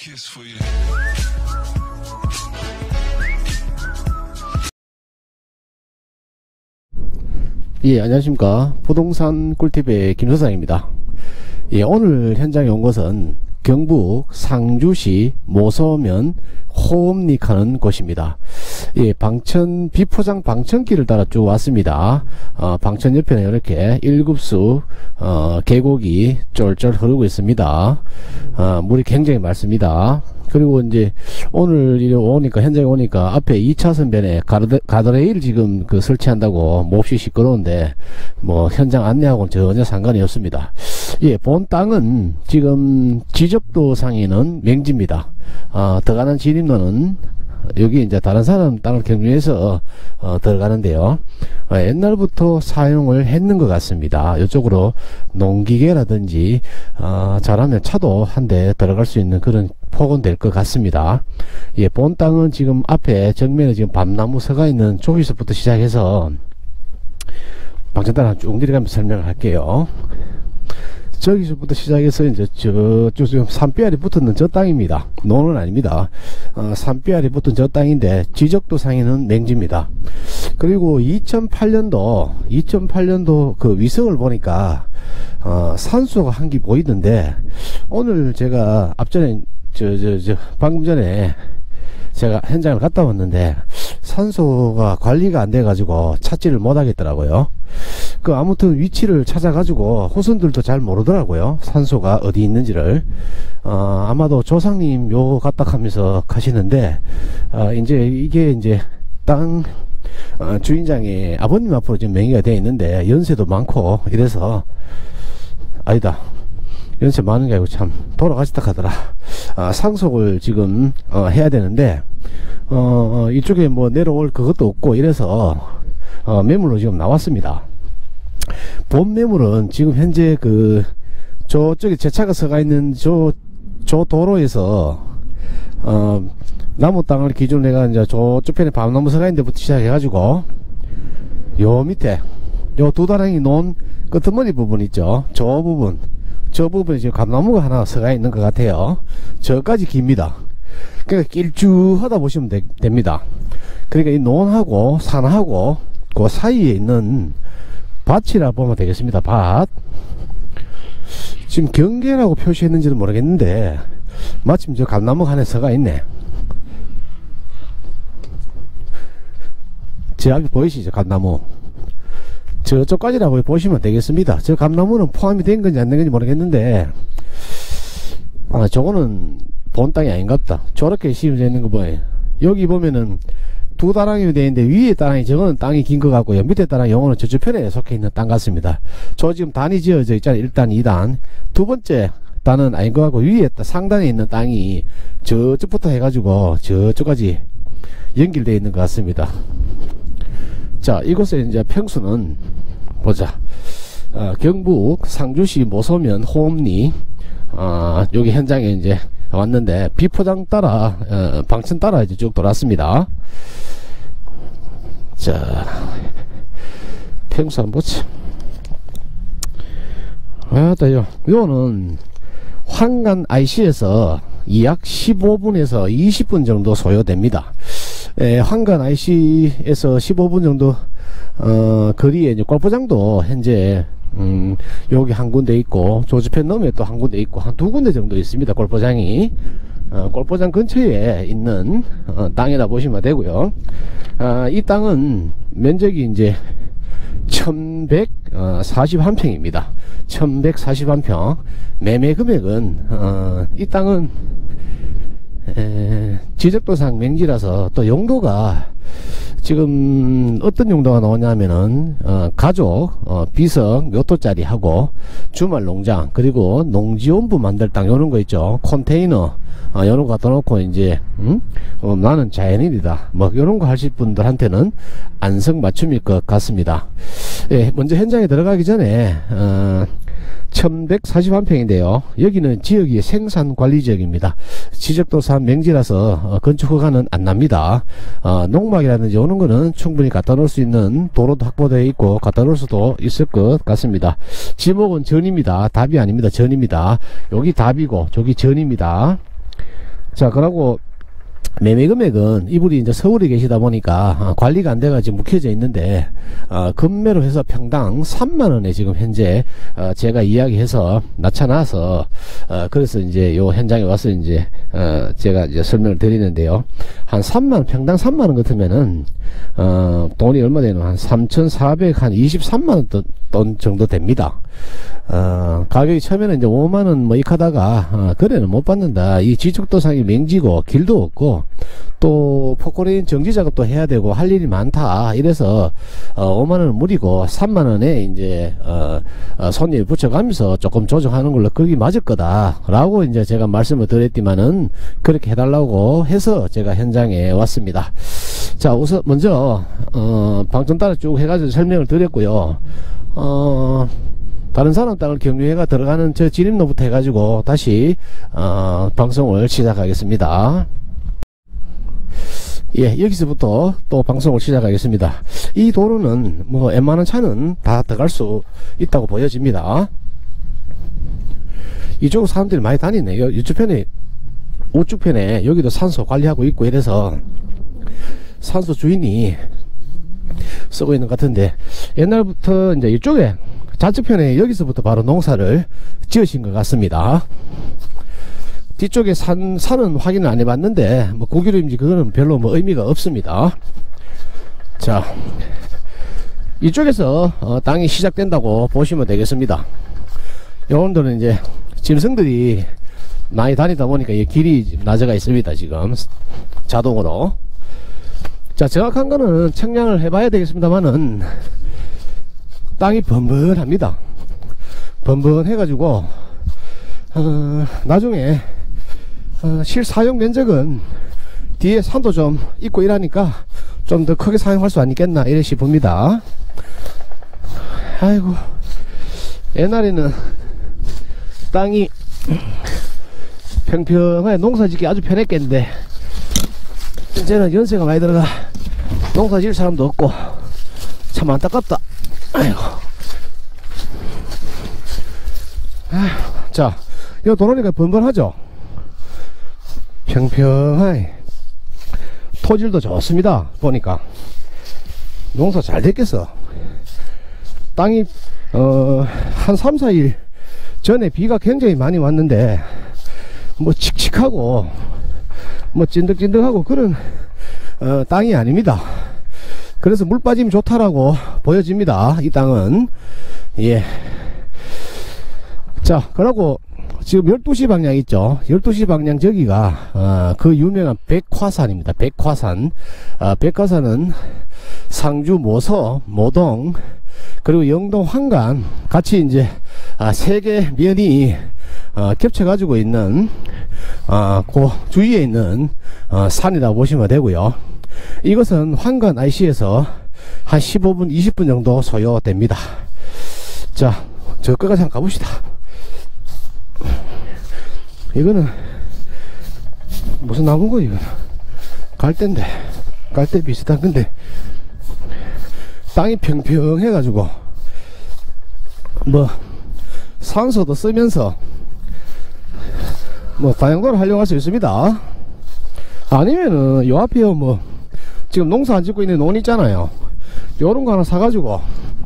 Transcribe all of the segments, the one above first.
kiss for you. 예, 안녕하십니까. 부동산 꿀팁의 김소장입니다. 예, 오늘 현장에 온 것은 경북 상주시 모서면 호읍리하는 곳입니다. 예, 방천 비포장 방천길을 따라 쭉 왔습니다. 방천 옆에는 이렇게 일급수 계곡이 쫄쫄 흐르고 있습니다. 물이 굉장히 맑습니다. 그리고 이제 오늘 이래 오니까 현장에 오니까 앞에 2차선 변에 가드레일 지금 설치한다고 몹시 시끄러운데 뭐 현장 안내하고는 전혀 상관이 없습니다. 예, 본 땅은 지금 지적도 상에는 맹지입니다. 들어가는 진입로는 여기 이제 다른 사람 땅을 경유해서 들어가는데요. 옛날부터 사용을 했는 것 같습니다. 이쪽으로 농기계라든지 잘하면 차도 한 대 들어갈 수 있는 그런 폭은 될 것 같습니다. 예, 본 땅은 지금 앞에 정면에 지금 밤나무 서가 있는 쪽에서부터 시작해서 방천따라 쭉 내려가면서 설명을 할게요. 저기서부터 시작해서 이제 저쪽 산비알이 붙었는 저 땅입니다. 논은 아닙니다. 산비알이 붙은 저 땅인데 지적도 상에는 맹지입니다. 그리고 2008년도 그 위성을 보니까 산소가 한 개 보이던데 오늘 제가 앞전에 방금 전에 제가 현장을 갔다 왔는데 산소가 관리가 안 돼 가지고 찾지를 못 하겠더라고요. 아무튼 위치를 찾아 가지고 호선들도 잘 모르더라고요. 산소가 어디 있는지를. 아마도 조상님 요 갔다 하면서 가시는데 이제 이게 이제 땅 주인장이 아버님 앞으로 지금 명의가 되어 있는데 연세도 많고 이래서 아니다, 연세 많은 게 아니고 참 돌아가시다 하더라. 상속을 지금 해야 되는데 이쪽에 뭐 내려올 그것도 없고 이래서 매물로 지금 나왔습니다. 본 매물은 지금 현재 저쪽에 제 차가 서가 있는 저 도로에서 나무 땅을 기준으로 내가 이제 저쪽 편에 밤나무 서가 있는 데부터 시작해 가지고 요 밑에 요 두 다랑이 논 끄트머리 부분 있죠. 저 부분에 지금 감나무가 하나 서가 있는 것 같아요. 저까지 깁니다. 그러니까 길쭉하다 보시면 됩니다. 그러니까 이 논하고 산하고 그 사이에 있는 밭이라 보면 되겠습니다. 밭. 지금 경계라고 표시했는지는 모르겠는데 마침 저 감나무가 하나 서가 있네. 제 앞에 보이시죠? 감나무. 저쪽까지라고 보시면 되겠습니다. 저 감나무는 포함이 된 건지 안 된 건지 모르겠는데 저거는 본 땅이 아닌갑다. 저렇게 심어져 있는 거 보여요. 여기 보면은 두 다랑이 되어 있는데 위에 다랑이 저거는 땅이 긴 것 같고요. 밑에 다랑 요거는 저쪽 편에 속해 있는 땅 같습니다. 저 지금 단이 지어져 있잖아요. 1단 2단 두 번째 단은 아닌 것 같고 위에 상단에 있는 땅이 저쪽부터 해가지고 저쪽까지 연결되어 있는 것 같습니다. 자, 이곳에 이제 평수는 보자. 경북 상주시 모서면 호읍리 여기 현장에 이제 왔는데 비포장 따라 방천 따라 이제 쭉 돌았습니다. 자, 평수 한번 보자. 요거는 황간 IC에서 약 15분에서 20분 정도 소요됩니다. 황간 IC에서 15분 정도 거리에 이제 골프장도 현재 여기 한 군데 있고 조주편 너머에 또 한 군데 있고 한 두 군데 정도 있습니다. 골프장이 골프장 근처에 있는 땅이라 보시면 되고요. 이 땅은 면적이 이제 1141평입니다 1141평. 매매 금액은 이 땅은 지적도상 맹지라서 또 용도가 지금 어떤 용도가 나오냐면은 가족 비석 묘토짜리 하고 주말 농장 그리고 농지원부 만들 땅 요런 거 있죠. 컨테이너 요런 거 갖다 놓고 이제 나는 자연인이다 뭐 요런 거 하실 분들한테는 안성맞춤일 것 같습니다. 예, 먼저 현장에 들어가기 전에 1141평인데요 여기는 지역이 생산관리지역입니다. 지적도산 맹지라서 건축허가는 안 납니다. 농막이라든지 오는 거는 충분히 갖다 놓을 수 있는 도로도 확보되어 있고 갖다 놓을 수도 있을 것 같습니다. 지목은 전입니다. 답이 아닙니다. 전입니다. 여기 답이고 저기 전입니다. 자, 그러고 매매 금액은 이분이 이제 서울에 계시다 보니까 관리가 안 돼가지고 묵혀져 있는데 금매로 해서 평당 3만원에 지금 현재 제가 이야기해서 낮춰놔서 그래서 이제 요 현장에 와서 이제 제가 이제 설명을 드리는데요. 한 3만원, 평당 3만원 같으면은 돈이 얼마 되는 한 3,400, 한 23만원 돈 정도 됩니다. 가격이 처음에는 이제 5만원 뭐 이카다가 거래는 못 받는다. 이 지적도상이 맹지고 길도 없고 또 포크레인 정지 작업도 해야 되고 할 일이 많다. 이래서 5만원은 무리고 3만원에 이제 손님 붙여가면서 조금 조정하는 걸로 거기 맞을 거다 라고 이제 제가 말씀을 드렸지만은 그렇게 해달라고 해서 제가 현장에 왔습니다. 자, 우선 먼저 방송 따라 쭉 해가지고 설명을 드렸고요. 다른 사람 땅을 경유해가 들어가는 저 진입로부터 해가지고 다시 방송을 시작하겠습니다. 예, 여기서부터 또 방송을 시작하겠습니다. 이 도로는 뭐 웬만한 차는 다 들어갈 수 있다고 보여집니다. 이쪽으로 사람들이 많이 다니네요. 이쪽 편에, 우측 편에 여기도 산소 관리하고 있고 이래서 산소 주인이 쓰고 있는 것 같은데, 옛날부터 이제 이쪽에 좌측편에 여기서부터 바로 농사를 지으신 것 같습니다. 뒤쪽에 산은 확인을 안 해봤는데 뭐 고기름인지 그거는 별로 뭐 의미가 없습니다. 자, 이쪽에서 땅이 시작된다고 보시면 되겠습니다. 요런들은 이제 짐승들이 많이 다니다 보니까 이 길이 낮아가 있습니다. 지금 자동으로. 자, 정확한 거는 측량을 해봐야 되겠습니다만은 땅이 번번합니다. 번번해가지고 나중에 실사용 면적은 뒤에 산도 좀 있고 이러니까 좀 더 크게 사용할 수 있겠나 이래 싶습니다. 아이고, 옛날에는 땅이 평평하게 농사짓기 아주 편했겠는데 이제는 연세가 많이 들어가 농사 지을 사람도 없고 참 안타깝다. 아이고. 자, 이 도로니까 번번하죠. 평평하게 토질도 좋습니다. 보니까 농사 잘 됐겠어. 땅이 한 3, 4일 전에 비가 굉장히 많이 왔는데 뭐 칙칙하고 뭐 찐득찐득하고 그런 땅이 아닙니다. 그래서 물 빠짐이 좋다라고 보여집니다. 이 땅은. 예. 자, 그러고 지금 12시 방향 있죠. 12시 방향 저기가 그 유명한 백화산입니다. 백화산. 백화산은 상주 모서, 모동, 그리고 영동 황간 같이 이제 세 개 면이 겹쳐 가지고 있는 그 주위에 있는 산이다 보시면 되고요. 이것은 황간 IC에서 한 15분 20분 정도 소요됩니다. 자, 저 끝까지 한번 가봅시다. 이거는 무슨 나무고? 이거는 갈대인데, 갈대 비슷한 건데 땅이 평평해 가지고 뭐 산소도 쓰면서 뭐 다양도로 활용할 수 있습니다. 아니면은 요 앞에 뭐 지금 농사 안 짓고 있는 논 있잖아요. 요런 거 하나 사가지고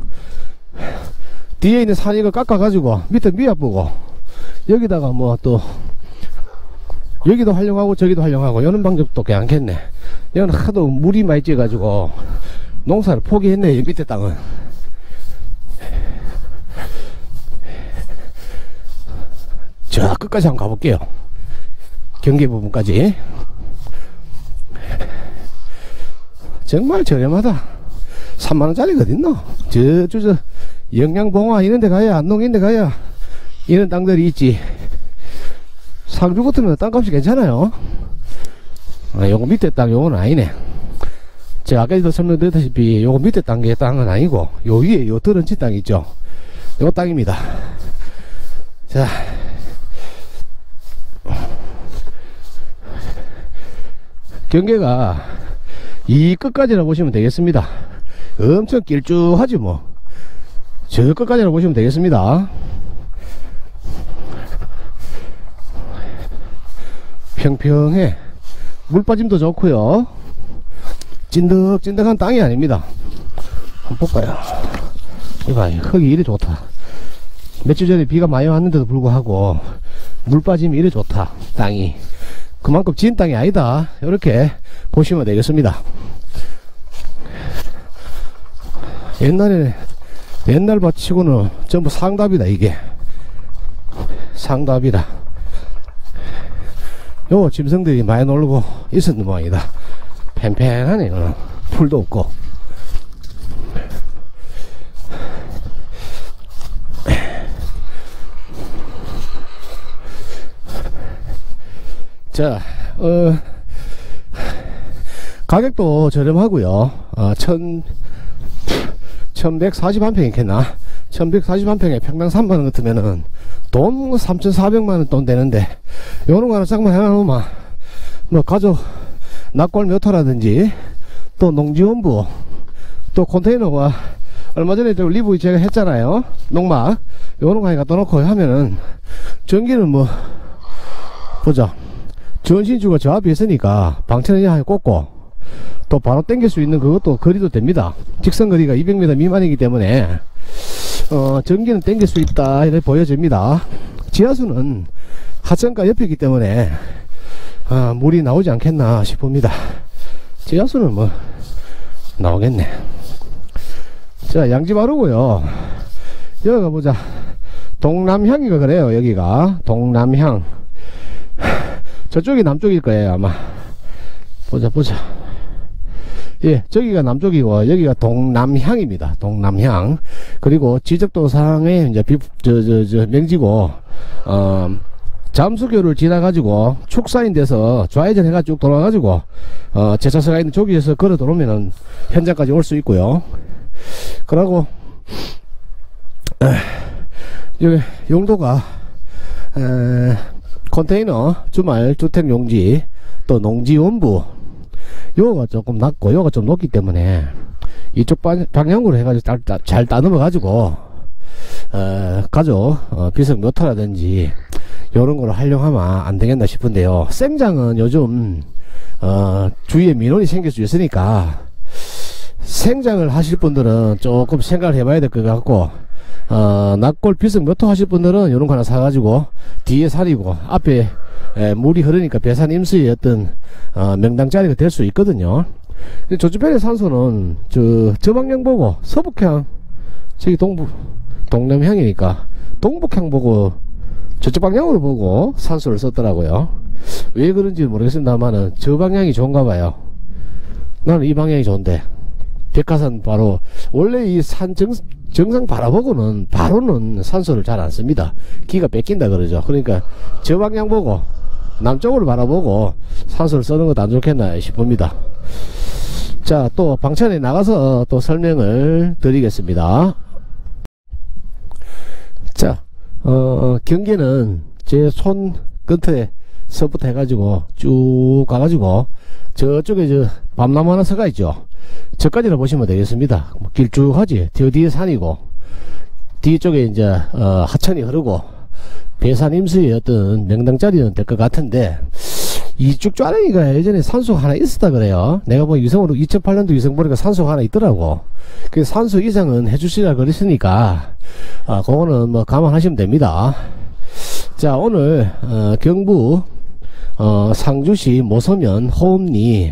뒤에 있는 산 이거 깎아가지고 밑에 미어보고 여기다가 뭐 또 여기도 활용하고 저기도 활용하고 이런 방법도 괜찮겠네. 여기는 하도 물이 많이 찌가지고 농사를 포기했네. 이 밑에 땅은. 저 끝까지 한번 가볼게요. 경계 부분까지. 정말 저렴하다. 3만원짜리가 어딨노? 저 영양봉화 이런데 가야, 안농 이런데 가야 이런 땅들이 있지. 상주 같으면 땅값이 괜찮아요. 요거 밑에 땅 요거는 아니네. 제가 아까도 설명드렸다시피 요거 밑에 땅의 땅은 아니고 요 위에 요 드런치 땅 있죠. 요 땅입니다. 자, 경계가 이 끝까지나 보시면 되겠습니다. 엄청 길쭉하지 뭐. 저 끝까지나 보시면 되겠습니다. 평평해. 물빠짐도 좋고요. 찐득찐득한 땅이 아닙니다. 한번 볼까요? 이봐, 흙이 이리 좋다. 며칠 전에 비가 많이 왔는데도 불구하고 물빠짐이 이리 좋다. 땅이 그만큼 진 땅이 아니다, 이렇게 보시면 되겠습니다. 옛날 밭치고는 전부 상답이다. 이게 상답이다. 요 짐승들이 많이 놀고 있었는 모양이다. 팽팽하네. 풀도 없고. 자, 가격도 저렴하고요. 1141평 있겠나? 1141평에 평당 3만원 같으면은 돈 3,400만원 돈 되는데, 요런 거 하나 짝만 해놓으면 뭐 가족 낙골 몇 호라든지, 또 농지원부, 또 컨테이너와 얼마 전에 또 리뷰 제가 했잖아요. 농막 요런 거 하나 갖다 놓고 하면은, 전기는 뭐 보자, 전신주가 저 앞에 있으니까 방천이 하나 꽂고 또 바로 당길 수 있는 그것도 거리도 됩니다. 직선 거리가 200m 미만이기 때문에 전기는 당길 수 있다, 이렇게 보여집니다. 지하수는 하천가 옆이기 때문에 물이 나오지 않겠나 싶습니다. 지하수는 뭐 나오겠네. 자, 양지마루고요. 여기가 보자, 동남향이가 그래요. 여기가 동남향. 저쪽이 남쪽일 거예요 아마. 보자. 예, 저기가 남쪽이고 여기가 동남향입니다. 동남향. 그리고 지적도상에 이제 명지고, 잠수교를 지나가지고 축사인 데서 좌회전 해가지고 쭉 돌아가지고 제차서가 있는 저기에서 걸어 들어오면은 현장까지 올 수 있고요. 그러고 여기 용도가 컨테이너, 주말 주택용지, 또 농지원부, 요거가 조금 낮고 요거가 좀 높기 때문에 이쪽 방향으로 해가지고 잘 따듬어 가지고 가족 비석 몇 호라든지 요런 거를 활용하면 안 되겠나 싶은데요. 생장은 요즘 주위에 민원이 생길 수 있으니까 생장을 하실 분들은 조금 생각을 해봐야 될 것 같고, 낙골 비석 몇 호 하실 분들은 요런 거 하나 사가지고 뒤에 산이고 앞에 물이 흐르니까 배산 임수의 어떤 명당자리가 될 수 있거든요. 저주변의 산소는 저 방향 보고 서북향, 저기 동남향이니까 동북향 보고 저쪽 방향으로 보고 산소를 썼더라고요. 왜 그런지 모르겠습니다만은 저 방향이 좋은가 봐요. 나는 이 방향이 좋은데, 백화산 바로 원래 이 산 정상 바라보고는 바로는 산소를 잘 안 씁니다. 기가 뺏긴다 그러죠. 그러니까 저 방향 보고 남쪽으로 바라보고 산소를 쓰는 것도 안 좋겠나 싶습니다. 자, 또 방천에 나가서 또 설명을 드리겠습니다. 자, 경계는 제 손 끝에 서부터 해가지고 쭉 가가지고 저쪽에 저 밤나무 하나 서가 있죠. 저까지는 보시면 되겠습니다. 길쭉하지. 저 뒤에 산이고 뒤쪽에 이제 하천이 흐르고 배산 임수의 어떤 명당자리는 될 것 같은데, 이쪽 꽈랭이가 예전에 산소가 하나 있었다 그래요. 내가 보니 위성으로 2008년도 위성 보니까 산소가 하나 있더라고. 그 산소 이상은 해주시라 그랬으니까 그거는 뭐 감안하시면 됩니다. 자, 오늘 경부 상주시 모서면 호읍리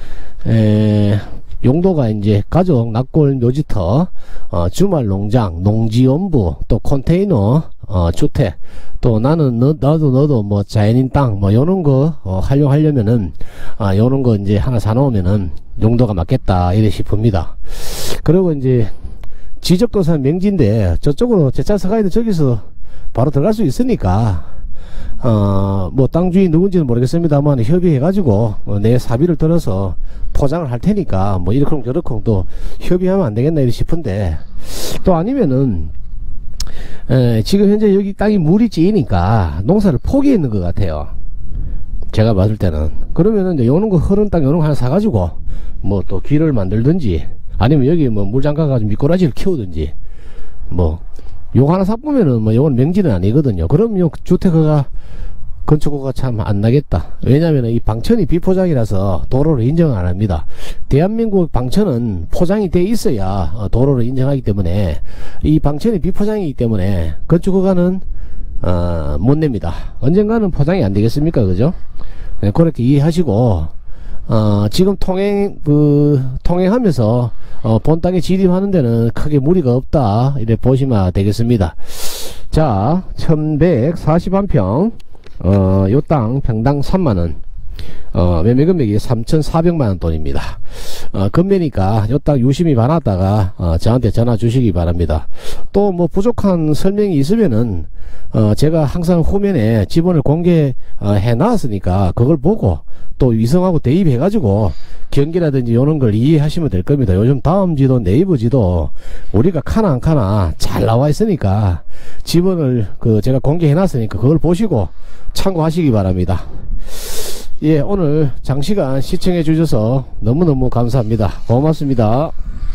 용도가 이제 가족 낙골 묘지터, 주말 농장, 농지원부, 또 컨테이너 주택, 또 나는 너도 뭐 자연인 땅 뭐 요런 거 활용하려면은 요런 거 이제 하나 사놓으면은 용도가 맞겠다 이래 싶습니다. 그리고 이제 지적도산 명지인데 저쪽으로 제차서가 있는 저기서 바로 들어갈 수 있으니까 뭐 땅 주인 누군지는 모르겠습니다만 협의해 가지고 내 사비를 들어서 포장을 할 테니까 뭐 이렇쿵 저렇쿵 또 협의하면 안 되겠나 이래 싶은데, 또 아니면은 지금 현재 여기 땅이 물이 찌니까 농사를 포기했는 것 같아요. 제가 봤을 때는. 그러면은 이제 요런 거 흐른 땅 요런 거 하나 사가지고 뭐 또 길을 만들든지, 아니면 여기 뭐 물 잠가가지고 미꾸라지를 키우든지, 뭐 요거 하나 사보면은 뭐 요건 명지는 아니거든요. 그럼 요 주택허가 건축허가 참 안 나겠다. 왜냐면 이 방천이 비포장이라서 도로를 인정 안 합니다. 대한민국 방천은 포장이 돼 있어야 도로를 인정하기 때문에, 이 방천이 비포장이기 때문에 건축허가는 못 냅니다. 언젠가는 포장이 안 되겠습니까? 그죠? 네, 그렇게 이해하시고, 지금 통행하면서 본 땅에 진입하는 데는 크게 무리가 없다, 이래 보시면 되겠습니다. 자, 1141평, 요 땅 평당 3만원, 매매 금액이 3,400만원 돈입니다. 금매니까 요 땅 유심히 봐놨다가 저한테 전화 주시기 바랍니다. 또 뭐 부족한 설명이 있으면은 제가 항상 후면에 지번을 공개해 놨으니까 그걸 보고 또 위성하고 대입해 가지고 경기라든지 이런 걸 이해하시면 될 겁니다. 요즘 다음지도 네이버 지도 우리가 카나 안 카나 잘 나와 있으니까 지번을 제가 공개해 놨으니까 그걸 보시고 참고하시기 바랍니다. 예, 오늘 장시간 시청해 주셔서 너무너무 감사합니다. 고맙습니다.